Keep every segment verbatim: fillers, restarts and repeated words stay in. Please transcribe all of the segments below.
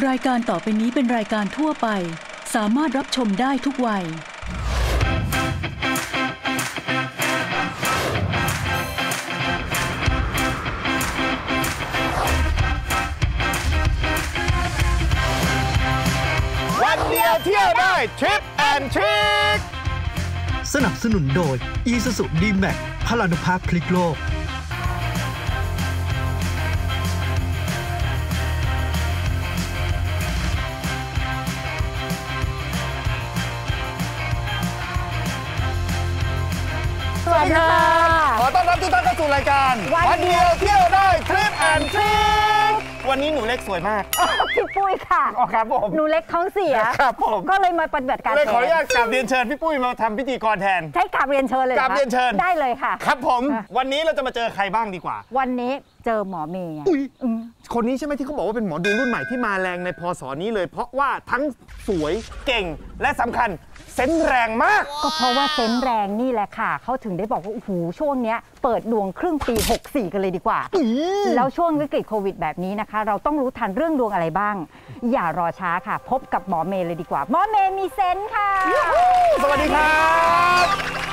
รายการต่อไปนี้เป็นรายการทั่วไปสามารถรับชมได้ทุกวัยวันเดียวเที่ยวได้ทริปแอนด์ทริคสนับสนุนโดย Isuzu D-Max พลานุภาพพลิกโลกสวัสดีค่ะขอต้อนรับทุกท่านเข้าสู่รายการวันเดียวเที่ยวได้ทริปแอนด์ทริควันนี้หนูเล็กสวยมากพี่ปุ้ยค่ะอ๋อครับผมหนูเล็กท้องเสียครับผมก็เลยมาปฏิบัติการเลยขออนุญาตกราบเรียนเชิญพี่ปุ้ยมาทำพิธีกรแทนใช่กราบเรียนเชิญเลยกราบเรียนเชิญได้เลยค่ะครับผมวันนี้เราจะมาเจอใครบ้างดีกว่าวันนี้เจอหมอเมย์อุ้ยคนนี้ใช่ไหมที่เขาบอกว่าเป็นหมอดูรุ่นใหม่ที่มาแรงในพศนี้เลยเพราะว่าทั้งสวยเก่งและสำคัญเซนส์แรงมากก็เพราะว่าเซนส์แรงนี่แหละค่ะเขาถึงได้บอกว่าโอ้โหช่วงนี้เปิดดวงครึ่งปีหกสี่กันเลยดีกว่าแล้วช่วงวิกฤตโควิดแบบนี้นะคะเราต้องรู้ทันเรื่องดวงอะไรบ้างอย่ารอช้าค่ะพบกับหมอเมย์เลยดีกว่าหมอเมย์มีเซนส์ค่ะสวัสดีครับ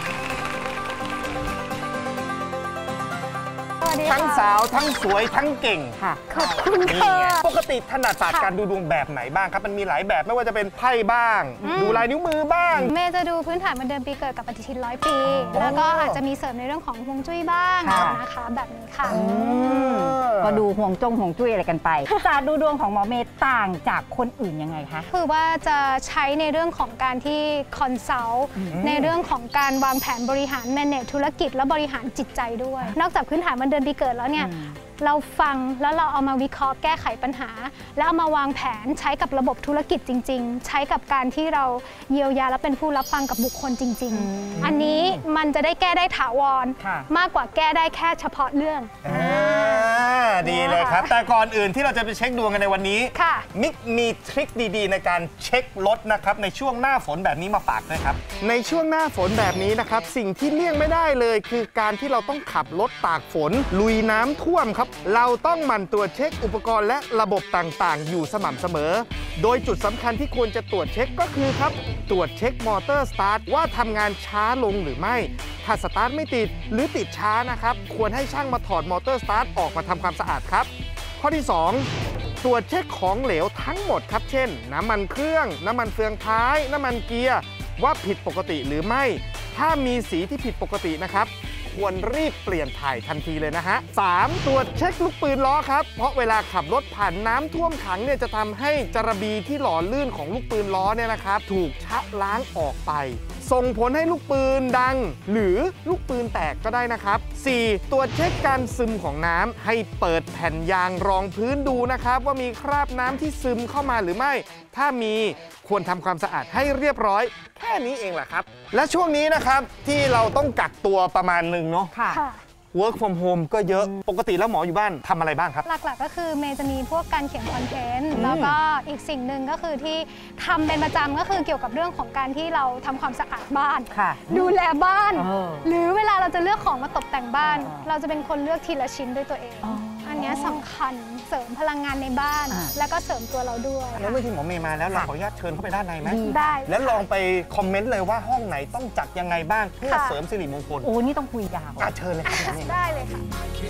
ทั้งสาวทั้งสวยทั้งเก่งค่ะขอบคุณค่ะปกติถนัดศาสตร์การดูดวงแบบไหนบ้างครับมันมีหลายแบบไม่ว่าจะเป็นไพ่บ้างดูลายนิ้วมือบ้างเมย์จะดูพื้นฐานวันเดือนปีเกิดกับปฏิทินร้อยปีแล้วก็อาจจะมีเสริมในเรื่องของฮวงจุ้ยบ้างนะคะแบบนี้ค่ะก็ดูห่วงจงห่วงจุ้ยอะไรกันไปศาสตร์ดูดวงของหมอเมย์ต่างจากคนอื่นยังไงคะคือว่าจะใช้ในเรื่องของการที่คอนซัลท์ในเรื่องของการวางแผนบริหารแมเนจธุรกิจและบริหารจิตใจด้วยนอกจากพื้นฐานวันเดือนปีเกิดแล้วเนี่ยเราฟังแล้วเราเอามาวิเคราะห์แก้ไขปัญหาแล้วเอามาวางแผนใช้กับระบบธุรกิจจริงๆใช้กับการที่เราเยียวยาและเป็นผู้รับฟังกับบุคคลจริงๆอันนี้มันจะได้แก้ได้ถาวรมากกว่าแก้ได้แค่เฉพาะเรื่องดีเลยครับแต่ก่อนอื่นที่เราจะไปเช็คดวงกันในวันนี้มิกมีทริคดีๆในการเช็ครถนะครับในช่วงหน้าฝนแบบนี้มาฝากด้วยครับในช่วงหน้าฝนแบบนี้นะครับสิ่งที่เลี่ยงไม่ได้เลยคือการที่เราต้องขับรถตากฝนลุยน้ำท่วมครับเราต้องหมั่นตรวจเช็คอุปกรณ์และระบบต่างๆอยู่สม่ำเสมอโดยจุดสำคัญที่ควรจะตรวจเช็คก็คือครับตรวจเช็คมอเตอร์สตาร์ทว่าทำงานช้าลงหรือไม่ถ้าสตาร์ทไม่ติดหรือติดช้านะครับควรให้ช่างมาถอดมอเตอร์สตาร์ทออกมาทำความสะอาดครับข้อที่สองตรวจเช็คของเหลวทั้งหมดครับเช่นน้ำมันเครื่องน้ำมันเฟืองท้ายน้ำมันเกียร์ว่าผิดปกติหรือไม่ถ้ามีสีที่ผิดปกตินะครับควรรีบเปลี่ยนถ่ายทันทีเลยนะฮะสามตรวจเช็คลูกปืนล้อครับเพราะเวลาขับรถผ่านน้ำท่วมขังเนี่ยจะทำให้จระบีที่หล่อลื่นของลูกปืนล้อเนี่ยนะครับถูกชะล้างออกไปส่งผลให้ลูกปืนดังหรือลูกปืนแตกก็ได้นะครับสี่ตรวจเช็คการซึมของน้ำให้เปิดแผ่นยางรองพื้นดูนะครับว่ามีคราบน้ำที่ซึมเข้ามาหรือไม่ถ้ามีควรทำความสะอาดให้เรียบร้อยแค่นี้เองแหละครับและช่วงนี้นะครับที่เราต้องกักตัวประมาณหนึ่งเนาะwork from home ก็เยอะปกติแล้วหมออยู่บ้านทำอะไรบ้างครับหลักๆก็คือเมย์จะมีพวกการเขียนคอนเทนต์แล้วก็อีกสิ่งหนึ่งก็คือที่ทำเป็นประจำก็คือเกี่ยวกับเรื่องของการที่เราทำความสะอาดบ้านดูแลบ้านหรือเวลาเราจะเลือกของมาตกแต่งบ้านเราจะเป็นคนเลือกทีละชิ้นด้วยตัวเองอันนี้สำคัญเสริมพลังงานในบ้านแล้วก็เสริมตัวเราด้วยแล้วเมื่อที่หมอเมย์มาแล้วเราขออนุญาตเชิญเข้าไปด้านในไหมได้แล้วลองไปคอมเมนต์เลยว่าห้องไหนต้องจัดยังไงบ้างเพื่อเสริมสิริมงคลโอ้นี่ต้องคุยยาวเชิญเลยครับได้เลยค่ะ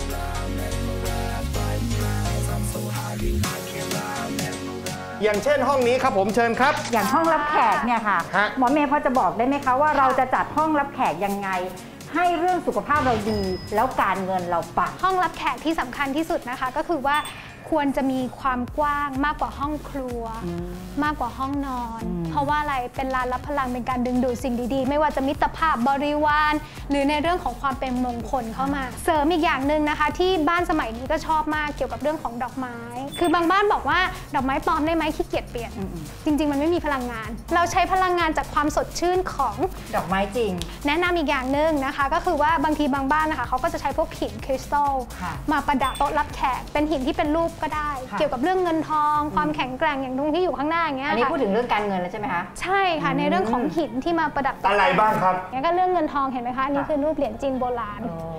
อย่างเช่นห้องนี้ครับผมเชิญครับอย่างห้องรับแขกเนี่ยค่ะหมอเมย์พอจะบอกได้ไหมคะว่าเราจะจัดห้องรับแขกยังไงให้เรื่องสุขภาพเราดีแล้วการเงินเราปังห้องรับแขกที่สำคัญที่สุดนะคะก็คือว่าควรจะมีความกว้างมากกว่าห้องครัวมากกว่าห้องนอนเพราะว่าอะไรเป็นลานรับพลังเป็นการดึงดูดสิ่งดีๆไม่ว่าจะมิตรภาพบริวารหรือในเรื่องของความเป็นมงคลเข้ามาเสริมอีกอย่างหนึ่งนะคะที่บ้านสมัยนี้ก็ชอบมากเกี่ยวกับเรื่องของดอกไม้คือบางบ้านบอกว่าดอกไม้ปลอมได้ไหมขี้เกียจเปลี่ยนจริงๆมันไม่มีพลังงานเราใช้พลังงานจากความสดชื่นของดอกไม้จริงแนะนำอีกอย่างหนึ่งนะคะก็คือว่าบางทีบางบ้านนะคะเขาก็จะใช้พวกหินคริสตัลมาประดับโต๊ะรับแขกเป็นหินที่เป็นรูปก็ได้เกี่ยวกับเรื่องเงินทองความแข็งแกร่งอย่างตรงที่อยู่ข้างหน้าอย่างเงี้ยอันนี้พูดถึงเรื่องการเงินแล้วใช่ไหมคะใช่ค่ะในเรื่องของหินที่มาประดับอะไรบ้างครับอย่างก็เรื่องเงินทองเห็นไหมคะนี่คือรูปเหรียญจีนโบราณ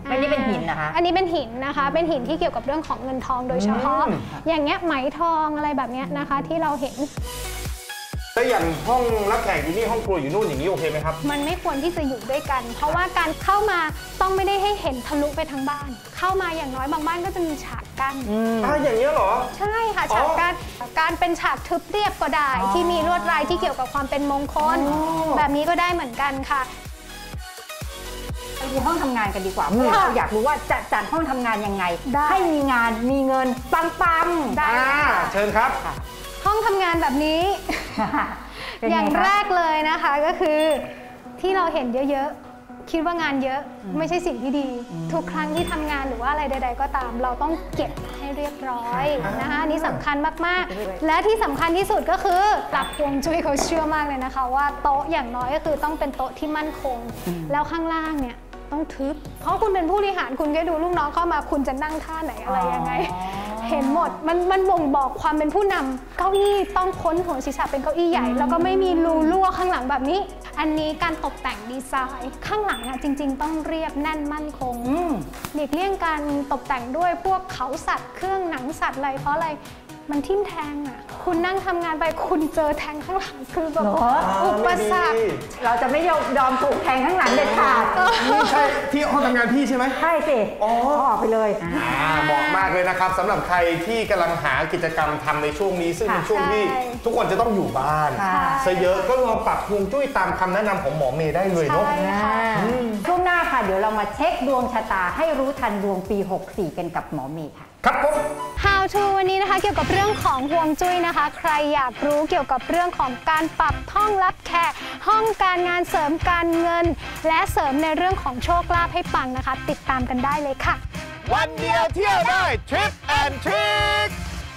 อันนี้เป็นหินนะคะอันนี้เป็นหินนะคะเป็นหินที่เกี่ยวกับเรื่องของเงินทองโดยเฉพาะอย่างเงี้ยไหมทองอะไรแบบเนี้ยนะคะที่เราเห็นแต่อย่างห้องรับแขกอยู่นี่ห้องครัวอยู่นู่นอย่างนี้โอเคไหมครับมันไม่ควรที่จะอยู่ด้วยกันเพราะว่าการเข้ามาต้องไม่ได้ให้เห็นทะลุไปทั้งบ้านเข้ามาอย่างน้อยบางบ้านก็จะมีฉากกั้นอ่าอย่างนี้เหรอใช่ค่ะฉากกั้นการเป็นฉากทึบเรียบก็ได้ที่มีลวดลายที่เกี่ยวกับความเป็นมงคลแบบนี้ก็ได้เหมือนกันค่ะไปดูห้องทำงานกันดีกว่าเพราะเราอยากรู้ว่าจะจัดห้องทำงานยังไงให้มีงานมีเงินปังๆได้เชิญครับห้องทำงานแบบนี้ อย่างแรกเลยนะคะก็คือที่เราเห็นเยอะๆคิดว่างานเยอะไม่ใช่สิ่งที่ดีทุกครั้งที่ทำงานหรือว่าอะไรใดๆก็ตามเราต้องเก็บให้เรียบร้อยนะคะนี่สำคัญมากๆและที่สำคัญที่สุดก็คือหลักฮวงจุ้ยเขาเชื่อมากเลยนะคะว่าโต๊ะอย่างน้อยก็คือต้องเป็นโต๊ะที่มั่นคงแล้วข้างล่างเนี่ยต้องทึบเพราะคุณเป็นผู้บริหารคุณก็ดูลูกน้องเข้ามาคุณจะนั่งท่าไหนอะไรยังไงเห็นหมดมันมันบ่งบอกความเป็นผู้นำเก้าอี้ต้องพ้นหัวศีรษะเป็นเก้าอี้ใหญ่แล้วก็ไม่มีรูรั่วข้างหลังแบบนี้อันนี้การตกแต่งดีไซน์ข้างหลังอะจริงๆต้องเรียบแน่นมั่นคงหลีกเลี่ยงการตกแต่งด้วยพวกเขาสัตว์เครื่องหนังสัตว์อะไรเพราะอะไรมันทิ่มแทงอ่ะคุณนั่งทำงานไปคุณเจอแทงข้างหลังคือแบบอุปสรรคเราจะไม่ยอมถูกแทงข้างหลังเด็ดขาดนี่ใช่ที่ห้องทำงานพี่ใช่ไหมใช่สิอ๋อออกไปเลยเหมาะมากเลยนะครับสำหรับใครที่กำลังหากิจกรรมทำในช่วงนี้ซึ่งเป็นช่วงที่ทุกคนจะต้องอยู่บ้านซะเยอะก็ลองปรับฮวงจุ้ยตามคำแนะนำของหมอเมย์ได้เลยเนาะช่วงหน้าค่ะเดี๋ยวเรามาเช็คดวงชะตาให้รู้ทันดวงปีหกสี่กันกับหมอเมย์ค่ะครับผม How to วันนี้นะคะเกี่ยวกับเรื่องของฮวงจุ้ยนะคะใครอยากรู้เกี่ยวกับเรื่องของการปรับห้องรับแขกห้องการงานเสริมการเงินและเสริมในเรื่องของโชคลาภให้ปังนะคะติดตามกันได้เลยค่ะวันเดียวเที่ยวได้ทริปแอนด์ทริค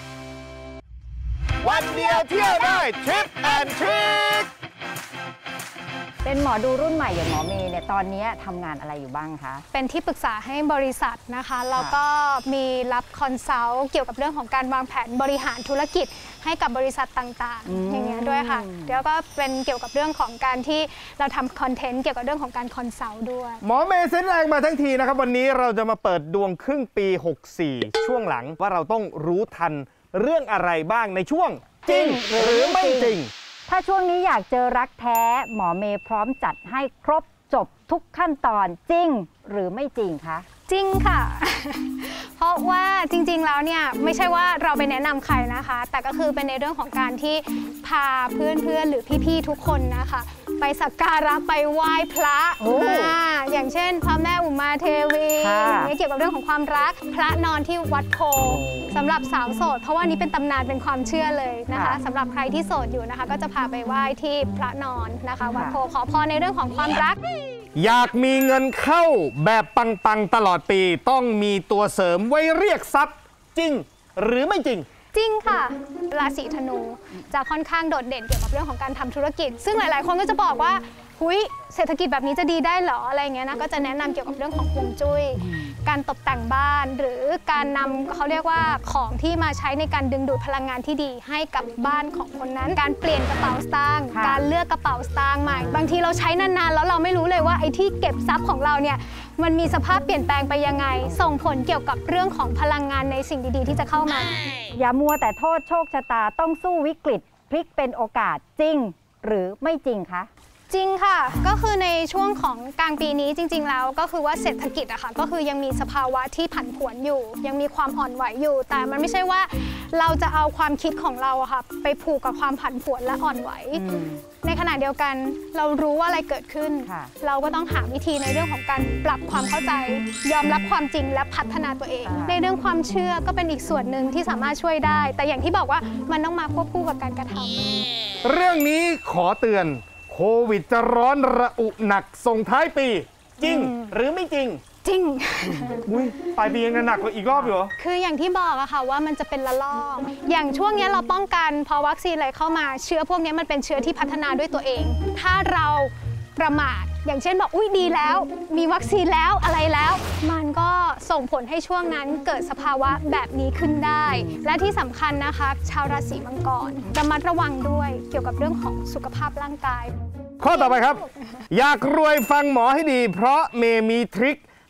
วันเดียวเที่ยวได้ทริปแอนด์ทริคเป็นหมอดูรุ่นใหม่อย่างหมอเมย์เนี่ยตอนนี้ทำงานอะไรอยู่บ้างคะเป็นที่ปรึกษาให้บริษัทนะคะแล้วก็มีรับคอนซัลท์เกี่ยวกับเรื่องของการวางแผนบริหารธุรกิจให้กับบริษัทต่างๆอย่างเงี้ยด้วยค่ะแล้วก็เป็นเกี่ยวกับเรื่องของการที่เราทำคอนเทนต์เกี่ยวกับเรื่องของการคอนซัลท์ด้วยหมอเมย์เซ็นแรงมาทั้งทีนะครับวันนี้เราจะมาเปิดดวงครึ่งปีหกสี่ช่วงหลังว่าเราต้องรู้ทันเรื่องอะไรบ้างในช่วงจริงหรือไม่จริงถ้าช่วงนี้อยากเจอรักแท้หมอเมย์พร้อมจัดให้ครบจบทุกขั้นตอนจริงหรือไม่จริงคะจริงค่ะ เพราะว่าจริงๆแล้วเนี่ยไม่ใช่ว่าเราไปแนะนำใครนะคะแต่ก็คือเป็นในเรื่องของการที่พาเพื่อนๆหรือพี่ๆทุกคนนะคะไปสักการะไปไหว้พระอย่างเช่นพระแม่อุมาเทวีเกี่ยวกับเรื่องของความรักพระนอนที่วัดโพสำหรับสาวโสดเพราะว่านี้เป็นตำนานเป็นความเชื่อเลยนะคะสำหรับใครที่โสดอยู่นะคะก็จะพาไปไหว้ที่พระนอนนะคะวัดโพขอพรในเรื่องของความรักอยากมีเงินเข้าแบบปังๆตลอดปีต้องมีตัวเสริมไว้เรียกทรัพย์จริงหรือไม่จริงจริงค่ะราศีธนูจะค่อนข้างโดดเด่นเกี่ยวกับเรื่องของการทำธุรกิจซึ่งหลายๆคนก็จะบอกว่าหุยเศรษฐกิจแบบนี้จะดีได้เหรออะไรเงี้ยนะก็จะแนะนำเกี่ยวกับเรื่องของฮวงจุ้ยการตกแต่งบ้านหรือการนำเขาเรียกว่าของที่มาใช้ในการดึงดูดพลังงานที่ดีให้กับบ้านของคนนั้นการเปลี่ยนกระเป๋าสตางค์การเลือกกระเป๋าสตางค์ใหม่บางทีเราใช้นานๆแล้วเราไม่รู้เลยว่าไอ้ที่เก็บทรัพย์ของเราเนี่ยมันมีสภาพเปลี่ยนแปลงไปยังไงส่งผลเกี่ยวกับเรื่องของพลังงานในสิ่งดีๆที่จะเข้ามาอย่ามัวแต่โทษโชคชะตาต้องสู้วิกฤตพลิกเป็นโอกาสจริงหรือไม่จริงคะจริงค่ะก็คือในช่วงของกลางปีนี้จริงๆแล้วก็คือว่าเศรษฐกิจอะค่ะก็คือยังมีสภาวะที่ผันผวนอยู่ยังมีความอ่อนไหวอยู่แต่มันไม่ใช่ว่าเราจะเอาความคิดของเราอะค่ะไปผูกกับความผันผวนและอ่อนไหวในขณะเดียวกันเรารู้ว่าอะไรเกิดขึ้นเราก็ต้องหาวิธีในเรื่องของการปรับความเข้าใจยอมรับความจริงและพัฒนาตัวเองในเรื่องความเชื่อก็เป็นอีกส่วนหนึ่งที่สามารถช่วยได้แต่อย่างที่บอกว่ามันต้องมาควบคู่กับการกระทำเรื่องนี้ขอเตือนโควิดจะร้อนระอุหนักส่งท้ายปีจริงหรือไม่จริงจริงอุ้ยปลายปียังหนักกว่าอีกรอบเหรอคืออย่างที่บอกอะค่ะว่ามันจะเป็นระลอกอย่างช่วงนี้เราป้องกันพอวัคซีนอะไรเข้ามาเชื้อพวกนี้มันเป็นเชื้อที่พัฒนาด้วยตัวเองถ้าเราประมาทอย่างเช่นบอกอุ้ยดีแล้วมีวัคซีนแล้วอะไรแล้วมันก็ส่งผลให้ช่วงนั้นเกิดสภาวะแบบนี้ขึ้นได้และที่สำคัญนะคะชาวราศีมังกรระมัดระวังด้วยเกี่ยวกับเรื่องของสุขภาพร่างกายข้อต่อไปครับอยากรวยฟังหมอให้ดีเพราะเมย์มีทริค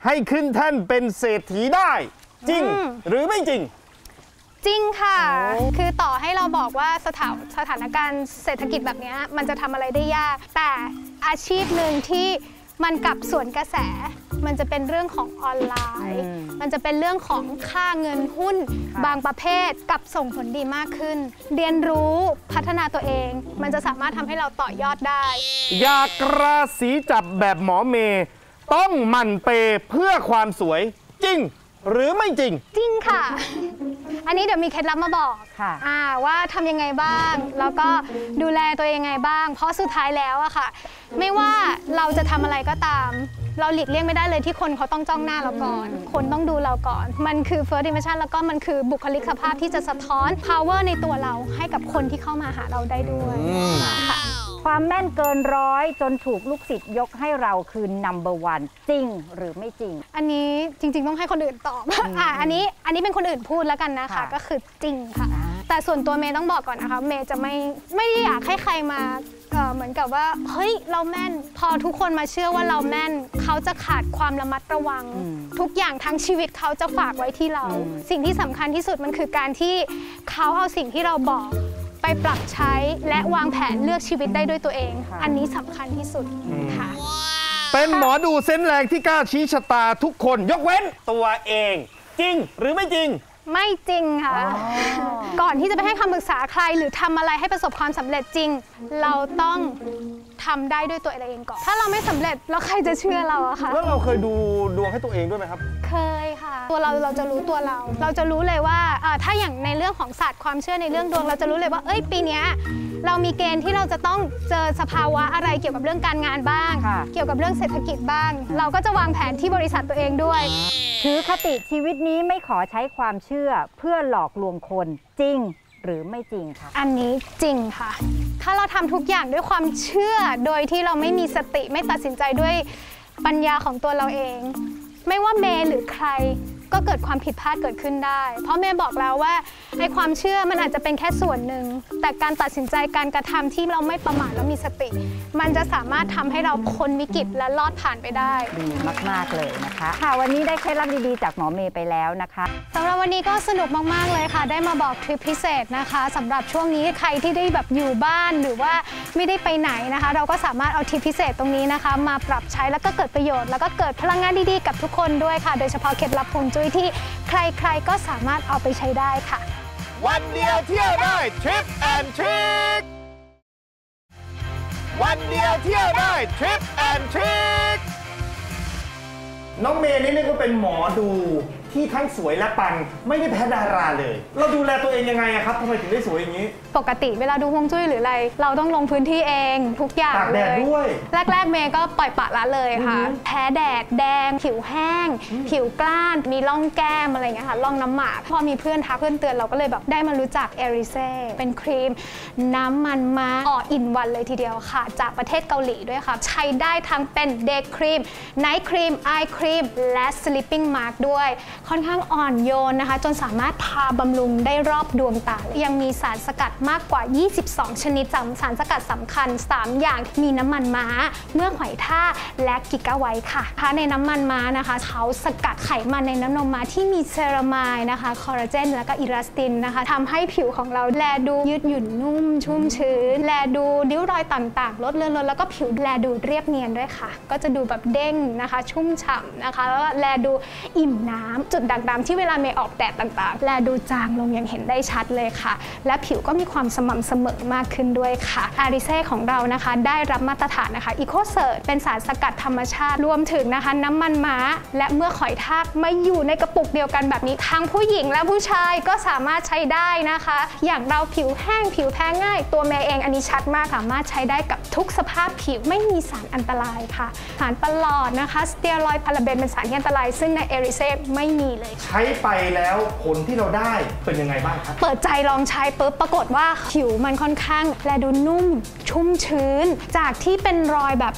ให้ขึ้นแท่นเป็นเศรษฐีได้จริงหรือไม่จริงจริงค่ะคือต่อให้เราบอกว่าสถานสถานการณ์เศรษฐกิจแบบนี้มันจะทำอะไรได้ยากแต่อาชีพหนึ่งที่มันกลับสวนกระแสมันจะเป็นเรื่องของออนไลน์ มันจะเป็นเรื่องของค่าเงินหุ้นบางประเภทกับส่งผลดีมากขึ้นเรียนรู้พัฒนาตัวเองมันจะสามารถทำให้เราต่อยอดได้อยากราศีจับแบบหมอเมย์ต้องหมั่นเปย์เพื่อความสวยจริงหรือไม่จริงจริงค่ะอันนี้เดี๋ยวมีเคล็ดลับมาบอกอ่าว่าทำยังไงบ้างแล้วก็ดูแลตัวเองยังไงบ้างเพราะสุดท้ายแล้วอะค่ะไม่ว่าเราจะทำอะไรก็ตามเราหลีกเลี่ยงไม่ได้เลยที่คนเขาต้องจ้องหน้าเราก่อนคนต้องดูเราก่อนมันคือ first impression แล้วก็มันคือบุคลิกภาพที่จะสะท้อน power ในตัวเราให้กับคนที่เข้ามาหาเราได้ด้วยค่ะความแม่นเกินร้อยจนถูกลูกศิษย์ยกให้เราคือ number one จริงหรือไม่จริงอันนี้จริงๆต้องให้คนอื่นตอบอ่ะอันนี้อันนี้เป็นคนอื่นพูดแล้วกันนะคะก็คือจริงค่ะแต่ส่วนตัวเมย์ต้องบอกก่อนนะคะเมย์จะไม่ไม่ได้อยากให้ใครมาเหมือนกับว่าเฮ้ยเราแม่นพอทุกคนมาเชื่อว่าเราแม่นเขาจะขาดความระมัดระวังทุกอย่างทั้งชีวิตเขาจะฝากไว้ที่เราสิ่งที่สำคัญที่สุดมันคือการที่เขาเอาสิ่งที่เราบอกไปปรับใช้และวางแผนเลือกชีวิตได้ด้วยตัวเองอันนี้สำคัญที่สุดค่ะเป็นหมอดูเซนส์แรงที่กล้าชี้ชะตาทุกคนยกเว้นตัวเองจริงหรือไม่จริงไม่จริงค่ะก่อนที่จะไปให้คำปรึกษาใครหรือทำอะไรให้ประสบความสำเร็จจริงเราต้องทำได้ด้วยตัวเองก่อนถ้าเราไม่สำเร็จแล้วใครจะเชื่อเราอะคะแล้วเราเคยดูดวงให้ตัวเองด้วยไหมครับเคยค่ะตัวเราเราจะรู้ตัวเราเราจะรู้เลยว่าถ้าอย่างในเรื่องของศาสตร์ความเชื่อในเรื่องดวงเราจะรู้เลยว่าเอ้ยปีนี้เรามีเกณฑ์ที่เราจะต้องเจอสภาวะอะไรเกี่ยวกับเรื่องการงานบ้างเกี่ยวกับเรื่องเศรษฐกิจบ้างเราก็จะวางแผนที่บริษัทตัวเองด้วยถือคติชีวิตนี้ไม่ขอใช้ความเชื่อเพื่อหลอกลวงคนจริงหรือไม่จริงคะอันนี้จริงค่ะถ้าเราทำทุกอย่างด้วยความเชื่อโดยที่เราไม่มีสติไม่ตัดสินใจด้วยปัญญาของตัวเราเองไม่ว่าเมย์หรือใครก็เกิดความผิดพลาดเกิดขึ้นได้เพราะเมย์บอกแล้วว่าไอ้ความเชื่อมันอาจจะเป็นแค่ส่วนหนึ่งแต่การตัดสินใจการกระทำที่เราไม่ประมาทและมีสติมันจะสามารถทำให้เราพ้นวิกฤตและรอดผ่านไปได้ดีมากๆเลยนะคะค่ะวันนี้ได้เคล็ดลับดีๆจากหมอเมย์ไปแล้วนะคะสำหรับวันนี้ก็สนุกมากๆเลยค่ะได้มาบอกทริปพิเศษนะคะสำหรับช่วงนี้ใครที่ได้แบบอยู่บ้านหรือว่าไม่ได้ไปไหนนะคะเราก็สามารถเอาทริปพิเศษตรงนี้นะคะมาปรับใช้แล้วก็เกิดประโยชน์แล้วก็เกิดพลังงานดีๆกับทุกคนด้วยค่ะโดยเฉพาะเคล็ดลับฮวงจุ้ยที่ใครๆก็สามารถเอาไปใช้ได้ค่ะวันเดียวเที่ยวได้ทริปแอนทริควันเดียวเที่ยวได้ทริปแอนทริคน้องเมย์นี่เรียกว่าเป็นหมอดูที่ทั้งสวยและปังไม่ได้แพ้ดาราเลยเราดูแลตัวเองยังไงครับทำไมถึงได้สวยอย่างนี้ปกติเวลาดูฮวงจุ้ยหรืออะไรเราต้องลงพื้นที่เองทุกอย่างเลยตากแดดด้วยแรกๆเมย์ก็ปล่อยปละละเลยค่ะแพ้แดดแดงผิวแห้งผิวกล้านมีร่องแก้มอะไรเงี้ยค่ะร่องน้ำหมากพอมีเพื่อนทักเพื่อนเตือนเราก็เลยแบบได้มารู้จักเอริเซ่เป็นครีมน้ำมันม้าอออินวันเลยทีเดียวค่ะจากประเทศเกาหลีด้วยค่ะใช้ได้ทั้งเป็นเดย์ครีมไนท์ครีมไอครีมและสลิปปิ้งมาร์กด้วยค่อนข้างอ่อนโยนนะคะจนสามารถทาบำรุงได้รอบดวงตายังมีสารสกัดมากกว่ายี่สิบสองชนิดสารสกัดสำคัญสามอย่างมีน้ำมันม้าเมื่อหอยทากและกิกะไวท์ค่ะในน้ำมันม้านะคะเขาสกัดไขมันในน้ำนมม้าที่มีเซรามายนะคะคอลลาเจนและก็อิลาสตินนะคะทำให้ผิวของเราแลดูยืดหยุ่นนุ่มชุ่มชื้นแลดูริ้วรอยต่างๆลดเลือนลดแล้วก็ผิวแลดูเรียบเนียนด้วยค่ะก็จะดูแบบเด้งนะคะชุ่มฉ่ำนะคะแล้วแลดูอิ่มน้ำจุดด่างดำที่เวลาเมย์ออกแดดต่างๆแลดูจางลงอย่างเห็นได้ชัดเลยค่ะและผิวก็มีความสม่ำเสมอมากขึ้นด้วยค่ะอาริเซ่ของเรานะคะได้รับมาตรฐานนะคะอีโคเซิร์ตเป็นสารสกัดธรรมชาติรวมถึงนะคะน้ำมันม้าและเมื่อหอยทากมาอยู่ในกระปุกเดียวกันแบบนี้ทั้งผู้หญิงและผู้ชายก็สามารถใช้ได้นะคะอย่างเราผิวแห้งผิวแพ้ง่ายตัวเมย์เองอันนี้ชัดมากสามารถใช้ได้กับทุกสภาพผิวไม่มีสารอันตรายค่ะสารประหลอดนะคะสเตียรอยด์พาราเบนเป็นสารที่อันตรายซึ่งในเอริเซ่ไม่มีเลยใช้ไปแล้วผลที่เราได้เป็นยังไงบ้างครับเปิดใจลองใช้ปุ๊บปรากฏว่าผิวมันค่อนข้างแลดูนุ่มชุ่มชื้นจากที่เป็นรอยแบบแ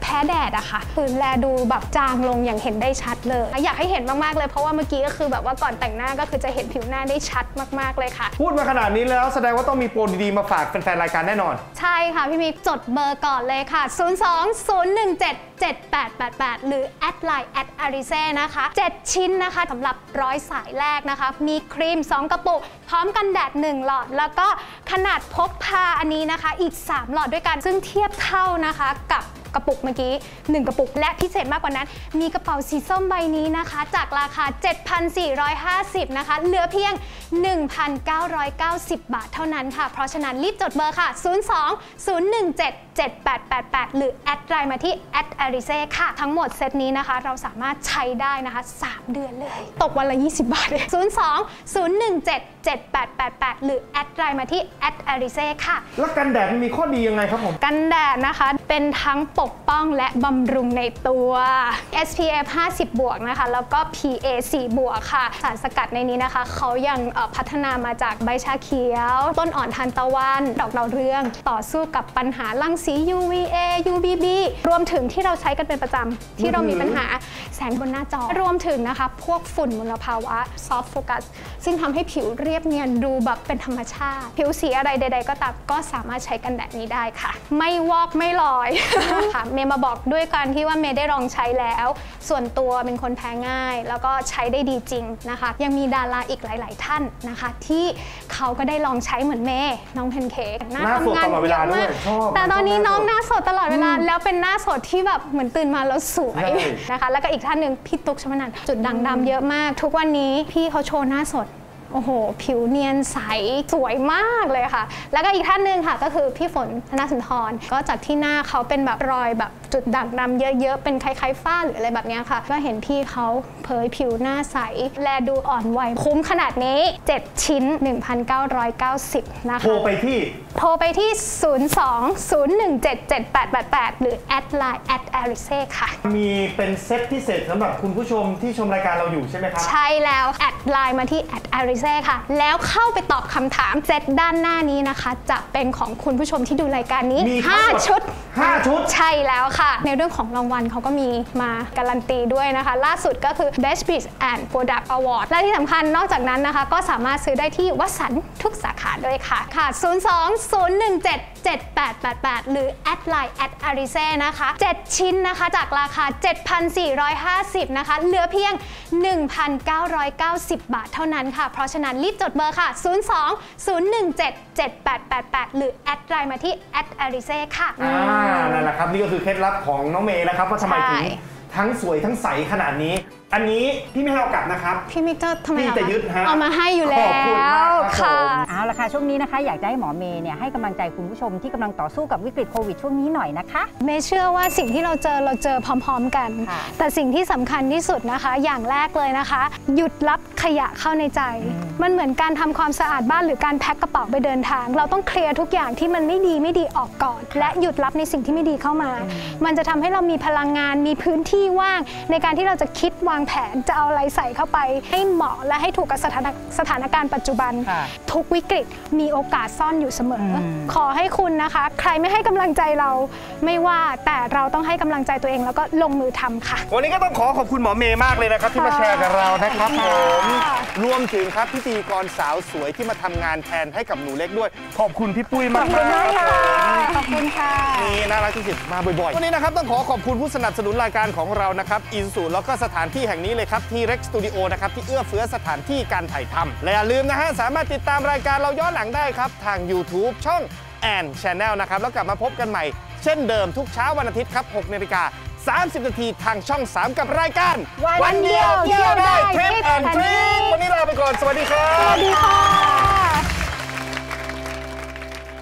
แพ้แดดอะค่ะคือแลดูแบบจางลงอย่างเห็นได้ชัดเลยอยากให้เห็นมากๆเลยเพราะว่าเมื่อกี้ก็คือแบบว่าก่อนแต่งหน้าก็คือจะเห็นผิวหน้าได้ชัดมากๆเลยค่ะพูดมาขนาดนี้แล้วแสดงว่าต้องมีโปรดีๆมาฝากแฟนๆรายการแน่นอนใช่ค่ะพี่มิกจดเบอร์ก่อนเลยค่ะศูนย์ สอง ศูนย์ หนึ่ง เจ็ด เจ็ด แปด แปด แปดหรือแอดไลน์แอดอาริเซ่นะคะเจ็ดชิ้นนะคะสำหรับร้อยสายแรกนะคะมีครีมสองกระปุกพร้อมกันแดดหนึ่งหลอดแล้วก็ขนาดพกพาอันนี้นะคะอีกสามหลอดด้วยกันซึ่งเทียบเท่านะคะกับกระปุกเมื่อกี้หนึ่งกระปุกและพิเศษมากกว่านั้นมีกระเป๋าสีส้มใบนี้นะคะจากราคา เจ็ดพันสี่ร้อยห้าสิบ นะคะเหลือเพียง หนึ่งพันเก้าร้อยเก้าสิบ บาทเท่านั้นค่ะเพราะฉะนั้นรีบจดเบอร์ค่ะศูนย์ สอง ศูนย์ หนึ่ง เจ็ด เจ็ด แปด แปด แปดหรือแอดไลน์มาที่แอดอาริเซ่ค่ะทั้งหมดเซตนี้นะคะเราสามารถใช้ได้นะคะสามเดือนเลยตกวันละยี่สิบบาทเลยศูนย์ สอง ศูนย์ หนึ่ง เจ็ด เจ็ด แปด แปด แปดหรือแอดไลน์มาที่แอดอาริเซ่ค่ะแล้วกันแดดมันมีข้อดียังไงครับผมกันแดดนะคะเป็นทั้งปกป้องและบำรุงในตัว เอส พี เอฟ ห้าสิบ บวกนะคะแล้วก็ พี เอ สี่ บวกค่ะสารสกัดในนี้นะคะเขายังพัฒนามาจากใบชาเขียวต้นอ่อนทานตะวันดอกดาวเรืองต่อสู้กับปัญหารังสี ยู วี เอ ยู วี บี รวมถึงที่เราใช้กันเป็นประจำที่เรามีปัญหาแสงบนหน้าจอรวมถึงนะคะพวกฝุ่นมลภาวะ soft focus ซึ่งทำให้ผิวเรียบเนียนดูแบบเป็นธรรมชาติผิวสีอะไรใดๆก็ตามก็สามารถใช้กันแดดนี้ได้ค่ะไม่วอกไม่ลอย ค่ะเมย์มาบอกด้วยกันที่ว่าเมย์ได้ลองใช้แล้วส่วนตัวเป็นคนแพ้ง่ายแล้วก็ใช้ได้ดีจริงนะคะยังมีดาราอีกหลายๆท่านนะคะที่เขาก็ได้ลองใช้เหมือนเมย์น้องแพนเค้กหน้าสดตลอดเวลาด้วยชอบแต่ตอนนี้น้องหน้าสดตลอดเวลาแล้วเป็นหน้าสดที่แบบเหมือนตื่นมาแล้วสวยนะคะแล้วก็อีกท่านหนึ่งพี่ตุ๊กชมนันท์จุดด่างดำเยอะมากทุกวันนี้พี่เขาโชว์หน้าสดโอ้โหผิวเนียนใสสวยมากเลยค่ะแล้วก็อีกท่านหนึ่งค่ะก็คือพี่ฝนธนสุนทรก็จากที่หน้าเขาเป็นแบบรอยแบบจุดด่างดำเยอะๆเป็นคล้ายๆฝ้าหรืออะไรแบบนี้ค่ะก็เห็นพี่เขาเผยผิวหน้าใสแลดูอ่อนวัยคุ้มขนาดนี้เจ็ดชิ้น หนึ่งพันเก้าร้อยเก้าสิบ นะคะโทรไปที่โทรไปที่ศูนย์ สอง ศูนย์ หนึ่ง เจ็ด เจ็ด แปด แปด แปดหรือแอดไลน์แอดอาริเซ่ค่ะมีเป็นเซตพิเศษสำหรับคุณผู้ชมที่ชมรายการเราอยู่ใช่ไหมครับใช่แล้วแอดไลน์มาที่แอดอาริเซ่ค่ะแล้วเข้าไปตอบคำถามเซตด้านหน้านี้นะคะจะเป็นของคุณผู้ชมที่ดูรายการนี้ห้าชุดห้าชุดใช่แล้วค่ะในเรื่องของรางวัลเขาก็มีมาการันตีด้วยนะคะล่าสุดก็คือ Best Beach and Product Award และที่สำคัญนอกจากนั้นนะคะก็สามารถซื้อได้ที่วัสันทุกสาขาด้วยค่ะค่ะศูนย์ สอง ศูนย์ หนึ่ง เจ็ด เจ็ด แปด แปด แปดหรือแอดไลน์แอดอาริเซ่นะคะเจ็ดชิ้นนะคะจากราคา เจ็ดพันสี่ร้อยห้าสิบ นะคะเหลือเพียง หนึ่งพันเก้าร้อยเก้าสิบ บาทเท่านั้นค่ะเพราะฉะนั้นรีบจดเบอร์ค่ะศูนย์ สอง ศูนย์ หนึ่ง เจ็ด เจ็ด แปด แปด แปดหรือแอดไลน์มาที่แอดอาริเซ่ค่ะอ่านั่นแหละครับนี่ก็คือเคล็ดลับของน้องเมย์นะครับว่าทำไมถึงทั้งสวยทั้งใสขนาดนี้อันนี้พี่ไม่ให้เรากลับนะครับพี่มิกเตอร์ทำไมพี่จะยึดฮะเอามาให้อยู่แล้วค่ะเอาละค่ะช่วงนี้นะคะอยากจะให้หมอเมย์เนี่ยให้กำลังใจคุณผู้ชมที่กำลังต่อสู้กับวิกฤตโควิดช่วงนี้หน่อยนะคะเมย์เชื่อว่าสิ่งที่เราเจอเราเจอพร้อมๆกันแต่สิ่งที่สำคัญที่สุดนะคะอย่างแรกเลยนะคะหยุดรับขยะเข้าในใจมันเหมือนการทำความสะอาดบ้านหรือการแพ็คกระเป๋าไปเดินทางเราต้องเคลียร์ทุกอย่างที่มันไม่ดีไม่ดีออกก่อนและหยุดรับในสิ่งที่ไม่ดีเข้ามามันจะทำให้เรามีพลังงานมีพื้นที่ว่างในการที่เราจะคิดวางแผนจะเอาอะไรใส่เข้าไปให้เหมาะและให้ถูกกับสถานสถานการณ์ปัจจุบันทุกวิกฤตมีโอกาสซ่อนอยู่เสมอขอให้คุณนะคะใครไม่ให้กำลังใจเราไม่ว่าแต่เราต้องให้กำลังใจตัวเองแล้วก็ลงมือทำค่ะวันนี้ก็ต้องขอขอบคุณหมอเมย์มากเลยนะครับที่มาแชร์กับเรานะครับผมรวมถึงครับพิธีกรสาวสวยที่มาทำงานแทนให้กับหนูเล็กด้วยขอบคุณพี่ปุ้ยมากๆขอบคุณค่ะนี่น่ารักที่สุดมาบ่อยๆวันนี้นะครับต้องขอขอบคุณผู้สนับสนุนรายการของเรานะครับอินสูแล้วก็สถานที่แห่งนี้เลยครับที่ Rex Studio นะครับที่เอื้อเฟื้อสถานที่การถ่ายทำและอย่าลืมนะฮะสามารถติดตามรายการเราย้อนหลังได้ครับทาง YouTube ช่อง แอน Channel นะครับแล้วกลับมาพบกันใหม่เช่นเดิมทุกเช้าวันอาทิตย์ครับหกนาฬิกาสามสิบนาทีทางช่องสามกับรายการวันเดียวเที่ยวได้ Trip and Trip วันนี้ลาไปก่อนสวัสดีครับสวัสดีค่ะ